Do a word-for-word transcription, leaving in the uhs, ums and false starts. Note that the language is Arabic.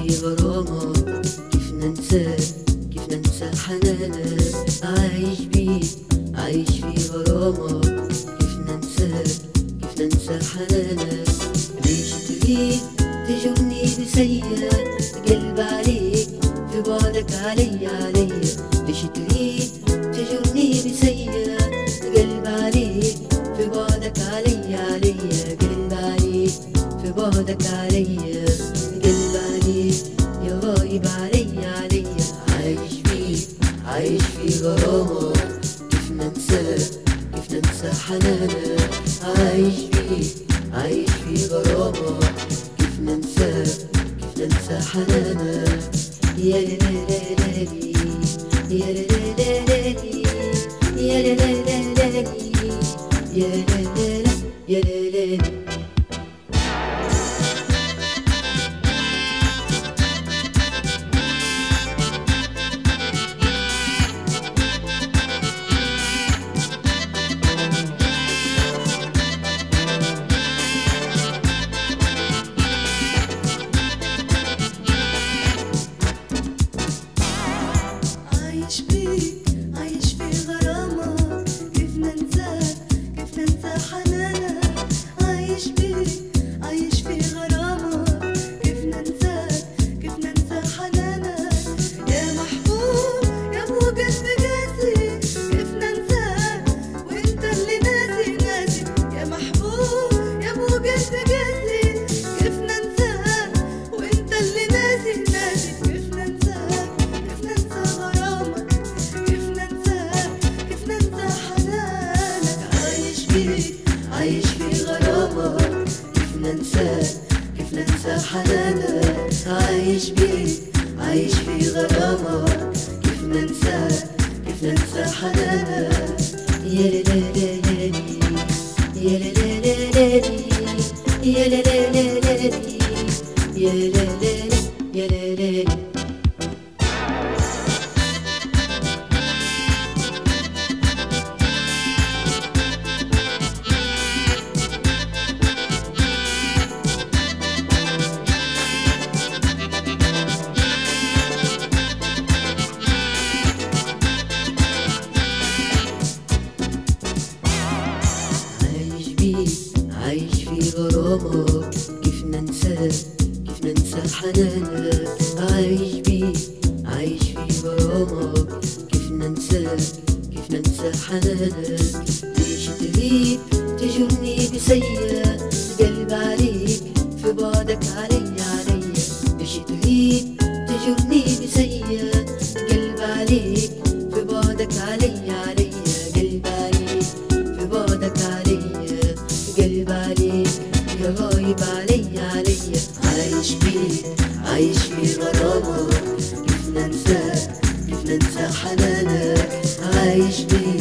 في غرامك، كيف ننساك كيف ننسى حنانك. عايش بيك عايش في غرامك، كيف ننساك كيف ننسى حنانك. ليش تريد تجرني بسيا قلب عليك في بعدك علي علي. ليش تريد تجرني بسيا قلب عليك في بعدك علي علي. قلب عليك في بعدك علي، قلب عليك يا غايب علي علي. عايش بيك عايش في غرامك، كيف ننساك كيف ننسى حنانك. عايش بيك عايش في غرامك، كيف ننساك كيف ننسى حنانك. يا لا لا لا لي يا لا لا لا لي يا لا لا لا لي يا لا لا لا يا لا لا لي. عايش بيك عايش في غرامك، كيف ننساك كيف ننسى حنانك. عايش بيك عايش في غرامك، كيف ننساك كيف ننسى حنانك. يا محبوب يا ابو قلب قاسي، كيف ننساك وانت اللي ناسي ناسي. يا محبوب يا ابو قلب قاسي، كيف ننساك وانت اللي ناسي ناسي. كيف ننساك كيف ننسى غرامك، كيف ننساك كيف ننسى حنانك. عايش بيك عايش في غرامك، كيف ننساك كيف ننسى حنانك. عايش بيك عايش في غرامك، كيف ننساك كيف ننسى حنانك. يا لا لا لا لي يا لا لا لا لي يا لا لا لا لي يا لا لا لا يا لا لا لي. عايش بيك عايش في غرامك، كيف ننساك كيف ننسى حنانك. عايش بيك عايش في غرامك، كيف ننساك كيف ننسى حنانك. ليش تريد تجرني بسيا قلب عليك في بعدك علي علي. ليش تريد تجرني بسيا قلب عليك في بعدك علي علي. قلب عليك في بعدك علي، قلب عليك يا غايب علي علي. عايش بيك عايش في غرامك، كيف ننساك كيف ننسى حنانك. عايش بيك